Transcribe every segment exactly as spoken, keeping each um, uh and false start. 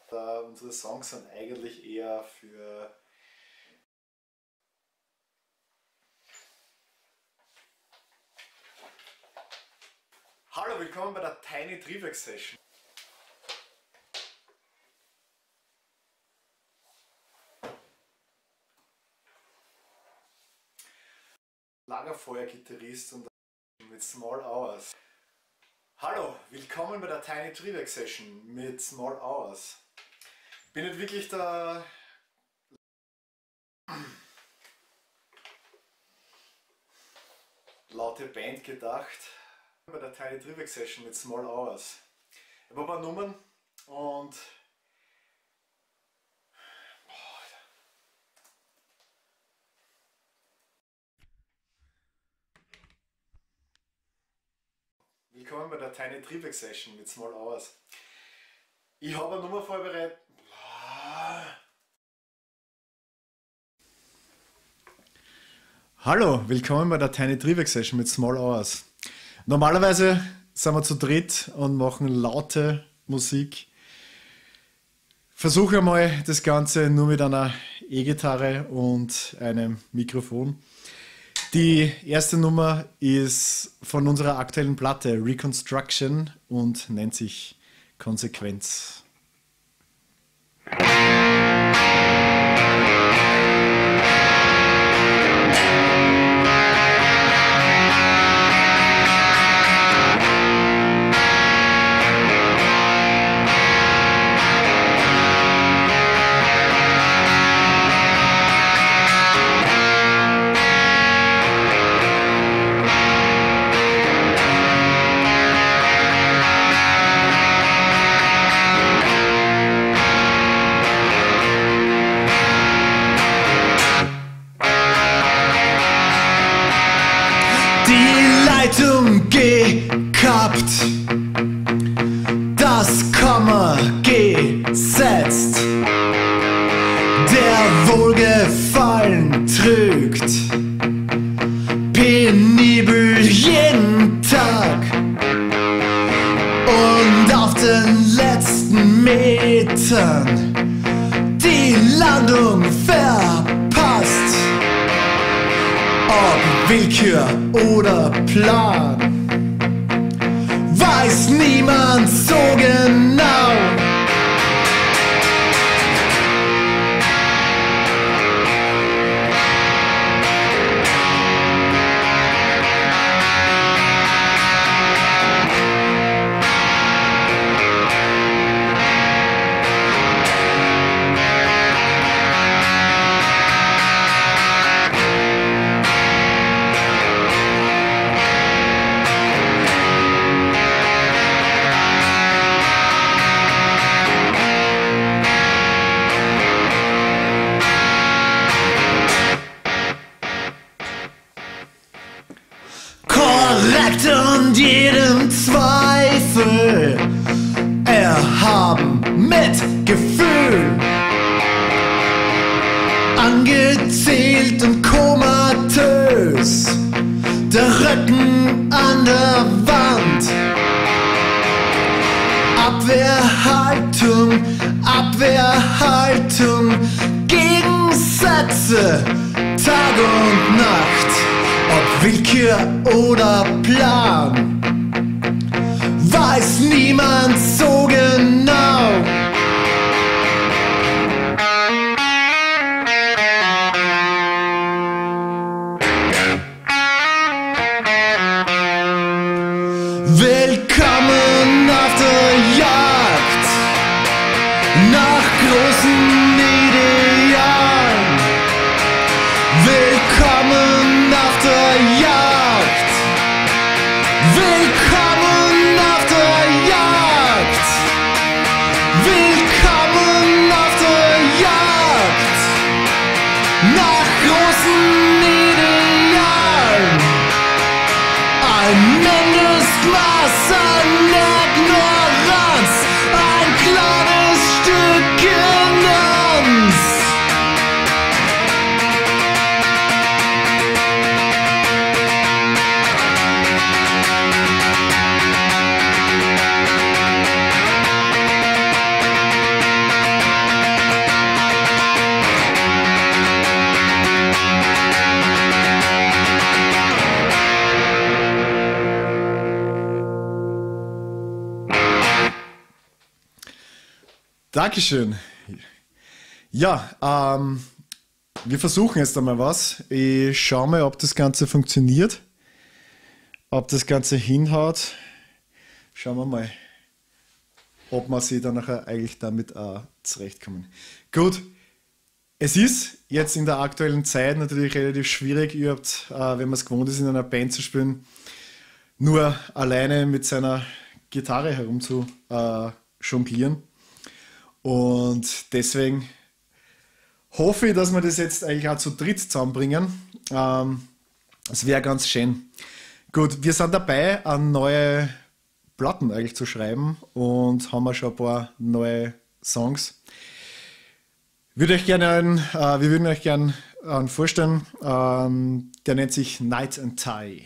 Uh, unsere Songs sind eigentlich eher für Hallo, willkommen bei der Tiny Triebwerk Session. Lagerfeuer-Gitarrist und mit Small Hours. Hallo, willkommen bei der Tiny Triebwerk Session mit Small Hours. Bin nicht wirklich der laute Band gedacht. Bei der Tiny Triebwerk Session mit Small Hours. Ich habe ein paar Nummern und willkommen bei der Tiny Triebwerk Session mit Small Hours. Ich habe eine Nummer vorbereitet. Hallo, willkommen bei der Tiny Triebwerk Session mit Small Hours. Normalerweise sind wir zu dritt und machen laute Musik. Versuche einmal das Ganze nur mit einer E-Gitarre und einem Mikrofon. Die erste Nummer ist von unserer aktuellen Platte Reconstruction und nennt sich Konsequenz. Gekappt, das Komma gesetzt, der Wohlgefallen trügt, penibel jeden Tag und auf den letzten Metern die Landung verpasst, ob Willkür oder Plan. Weiß niemand so genau. Und jedem Zweifel erhaben mit Gefühl, angezählt und komatös, der Rücken an der Wand, Abwehrhaltung, Abwehrhaltung, Gegensätze, Tag und Nacht. Ob Willkür oder Plan, weiß niemand so genau. Willkommen auf der Jagd nach großen Idealen. Willkommen auf der Jagd. Willkommen auf der Jagd. Willkommen auf der Jagd nach großen Idealen. Ein Mindestmaß an Ignoranz, ein kleines Stückchen Dankeschön. Ja, ähm, wir versuchen jetzt einmal was. Ich schaue mal, ob das Ganze funktioniert, ob das Ganze hinhaut. Schauen wir mal, ob wir sie dann nachher eigentlich damit auch zurechtkommen. Gut, es ist jetzt in der aktuellen Zeit natürlich relativ schwierig, überhaupt, äh, wenn man es gewohnt ist, in einer Band zu spielen, nur alleine mit seiner Gitarre herum zu äh, jonglieren. Und deswegen hoffe ich, dass wir das jetzt eigentlich auch zu dritt zusammenbringen. Ähm, das wäre ganz schön. Gut, wir sind dabei, an neue Platten eigentlich zu schreiben und haben auch schon ein paar neue Songs. Würde euch gerne einen, äh, wir würden euch gerne einen vorstellen. Ähm, der nennt sich Night and Tie.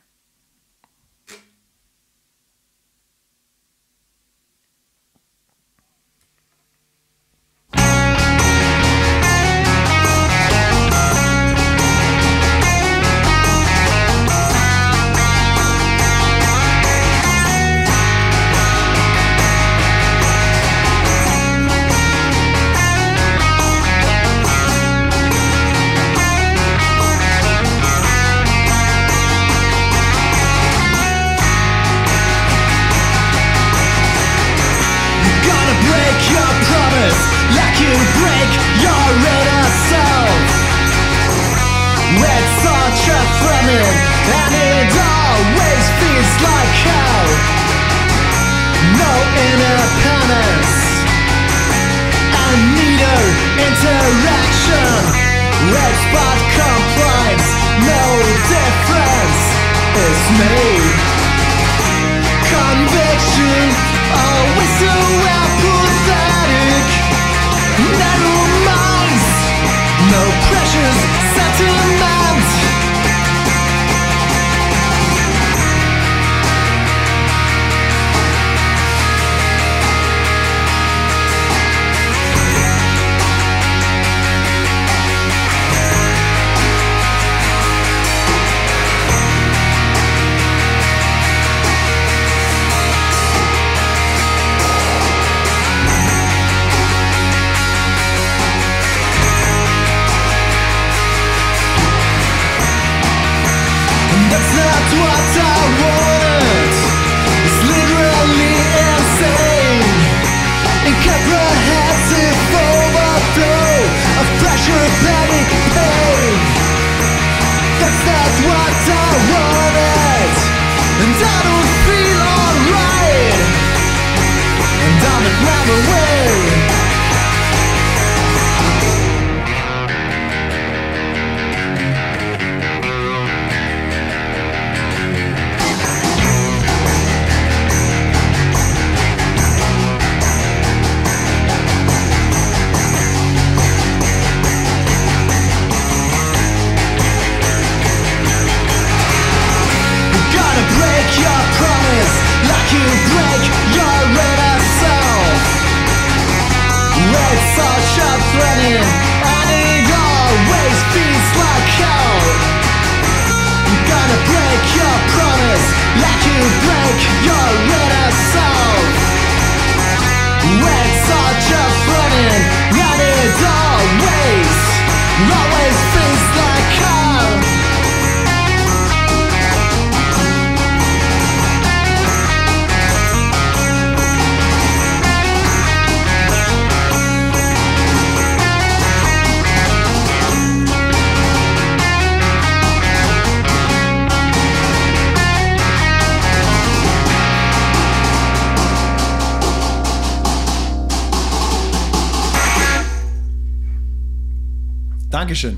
Dankeschön.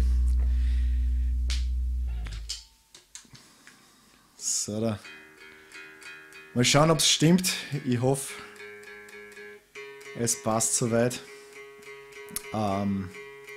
So, da. Mal schauen, ob es stimmt. Ich hoffe, es passt soweit. Ähm,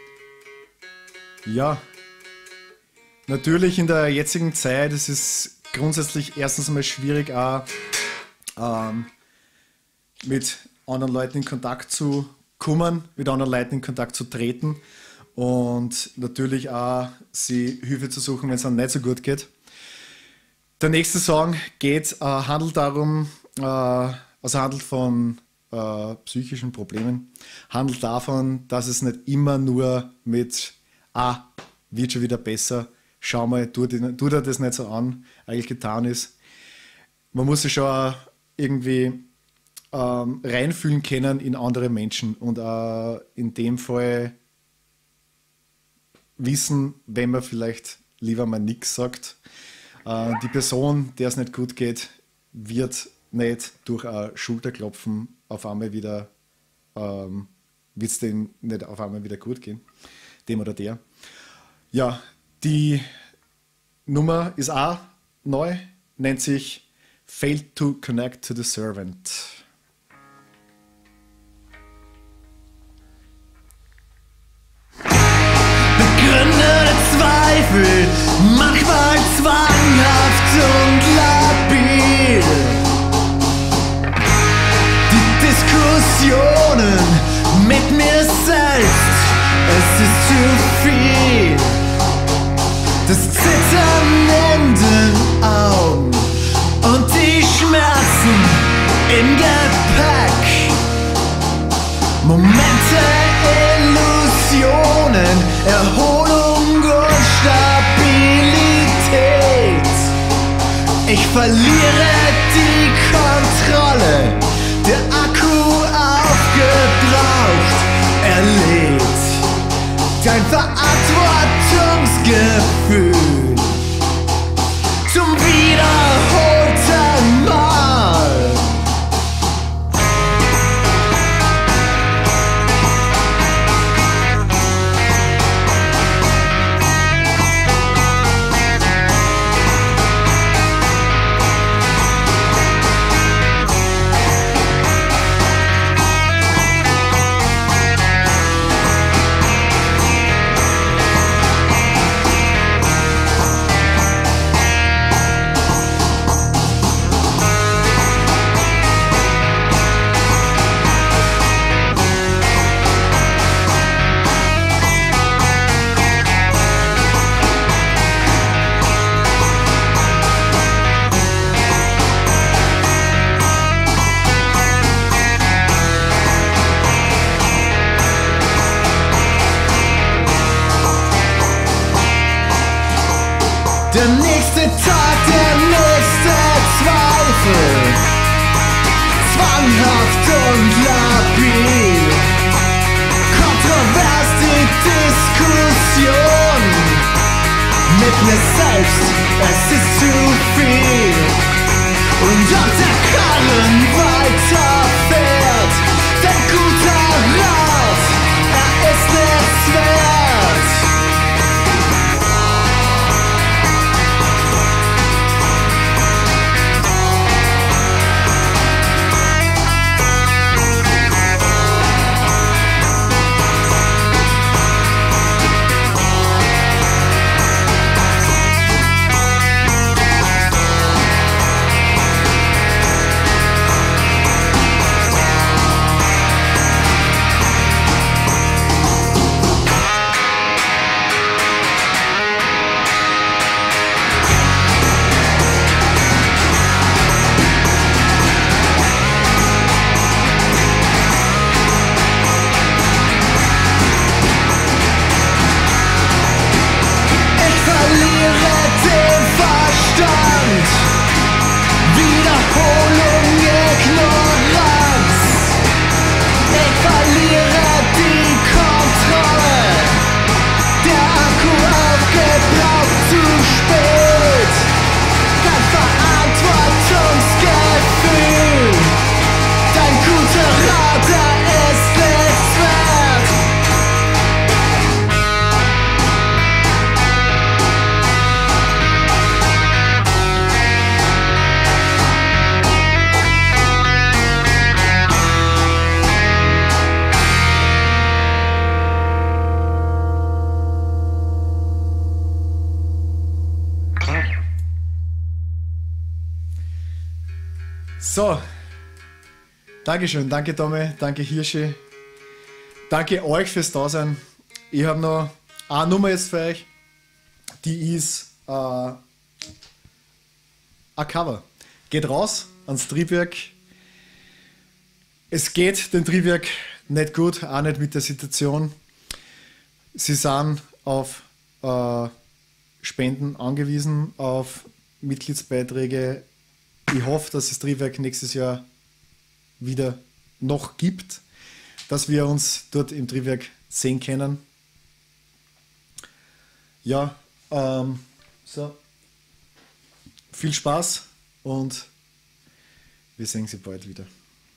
ja, natürlich in der jetzigen Zeit, es ist grundsätzlich erstens einmal schwierig, auch ähm, mit anderen Leuten in Kontakt zu kommen, mit anderen Leuten in Kontakt zu treten. Und natürlich auch sie Hilfe zu suchen, wenn es einem nicht so gut geht. Der nächste Song geht, äh, handelt darum, äh, also handelt von äh, psychischen Problemen, handelt davon, dass es nicht immer nur mit ah, wird schon wieder besser, schau mal, tu dir, tu dir das nicht so an, eigentlich getan ist. Man muss sich schon irgendwie ähm, reinfühlen können in andere Menschen und äh, in dem Fall wissen, wenn man vielleicht lieber mal nichts sagt. Äh, die Person, der es nicht gut geht, wird nicht durch ein Schulterklopfen auf einmal wieder, ähm, wird es dem nicht auf einmal wieder gut gehen, dem oder der. Ja, die Nummer ist auch neu, nennt sich Failed to Connect to the Servant. Begründete Zweifel, manchmal zwanghaft und labil. Die Diskussionen mit mir selbst, es ist zu viel. Das Zittern in den Augen und die Schmerzen im Gepäck. Momente, Illusionen, Erholung und Stabilität. Ich verliere die Kontrolle, der Akku aufgebraucht, erlebt. Dein Verantwortungsgefühl zum wiederholten Mal. Der nächste Tag, der nächste Zweifel, zwanghaft und labil, kontrovers die Diskussion mit mir selbst, es ist zu viel. Und ob der Karren weiterfährt, dein guter Rat, er ist nichts wert. So, Dankeschön, danke Tommy, danke Hirschi, danke euch fürs Dasein. Ich habe noch eine Nummer jetzt für euch, die ist äh, ein Cover. Geht raus ans Triebwerk. Es geht den Triebwerk nicht gut, auch nicht mit der Situation. Sie sind auf äh, Spenden angewiesen, auf Mitgliedsbeiträge. Ich hoffe, dass das Triebwerk nächstes Jahr wieder noch gibt, dass wir uns dort im Triebwerk sehen können. Ja, ähm, so. Viel Spaß und wir sehen Sie bald wieder.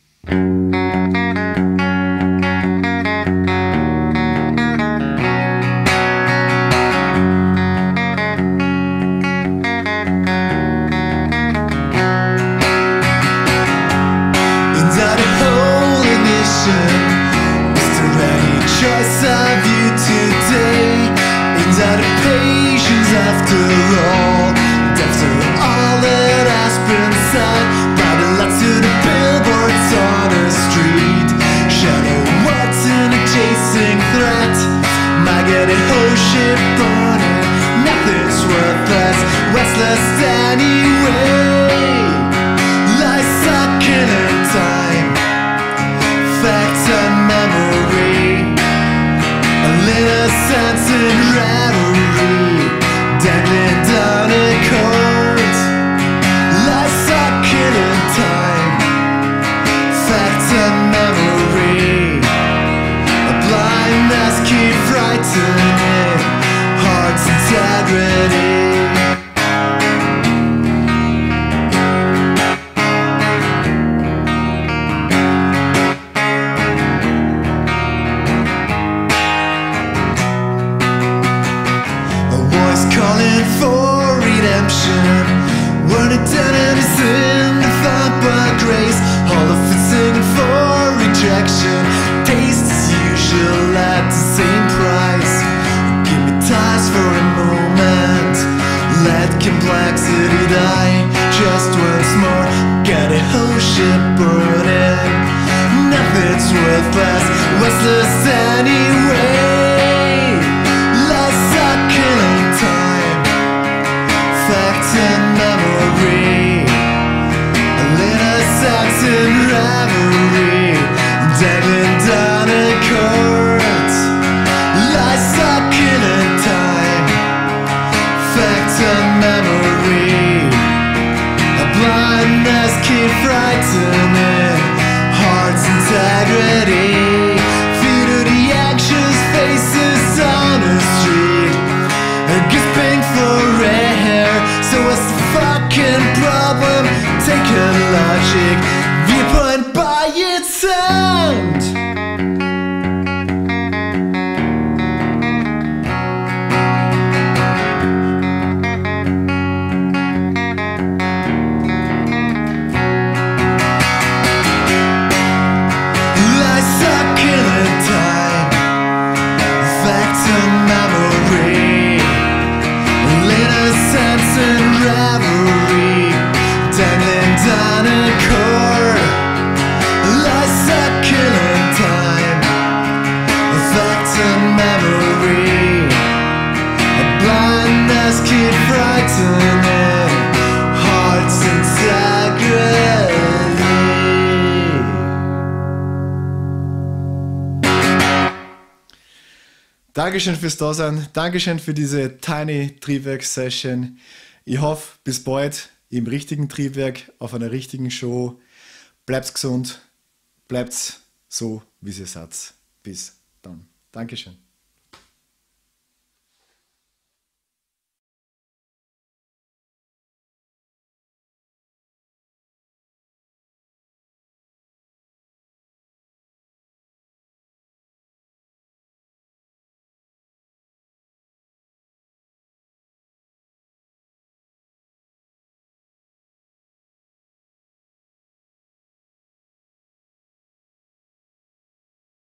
Choice of you today, and out of patience after all, and after all that has been said, by the lights to the billboards on the street, shadow what's in a chasing threat, might get a whole ship burning, nothing's worthless, restless anyway, lies sucking in time, facts and memory. Innocence and revelry, dangling down a cord, lies sucking in time, fact and memory, a blindness keep frightening, heart's integrity. Calling for redemption, when it done is in the thought but grace, all of it singing for rejection, taste as usual at the same price, give me ties for a moment, let complexity die, just once more, get a whole ship burning, nothing's worthless, restless anyway. Fact and memory, a little sex and revelry, dangling down a court, lies sucking in time, fact and memory, a blindness keep frightening, heart's integrity, feet of the anxious faces on the street, gasping for air. So what's the fucking problem? Take a logic viewpoint by its sound. Lies sucking in time, facts and memory, innocence and revelry, dangling down a cord, lies sucking in time, facts and memory, a blindness keep frightening, heart's integrity. Dankeschön fürs Dasein, Dankeschön für diese Tiny Triebwerk Session. Ich hoffe, bis bald im richtigen Triebwerk, auf einer richtigen Show. Bleibt gesund, bleibt so, wie ihr seid. Bis dann. Dankeschön.